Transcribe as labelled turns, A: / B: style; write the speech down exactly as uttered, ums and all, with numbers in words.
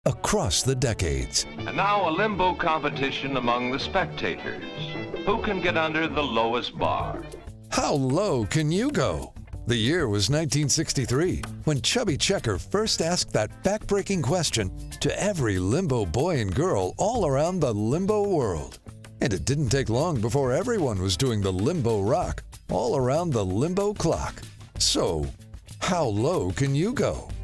A: across the decades.
B: And now a limbo competition among the spectators. Who can get under the lowest bar?
A: How low can you go? The year was nineteen sixty-three, when Chubby Checker first asked that back-breaking question to every limbo boy and girl all around the limbo world. And it didn't take long before everyone was doing the limbo rock all around the limbo clock. So, how low can you go?